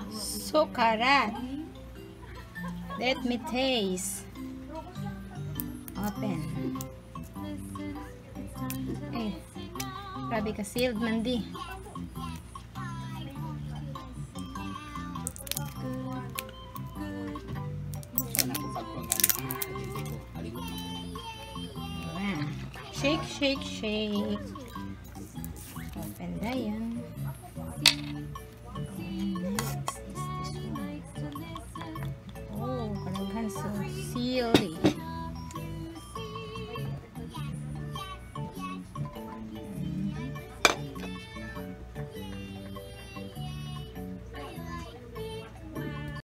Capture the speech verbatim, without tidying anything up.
So karat. Let me taste. Open. Eh, grabe ka sealed man di. Shake, shake, shake.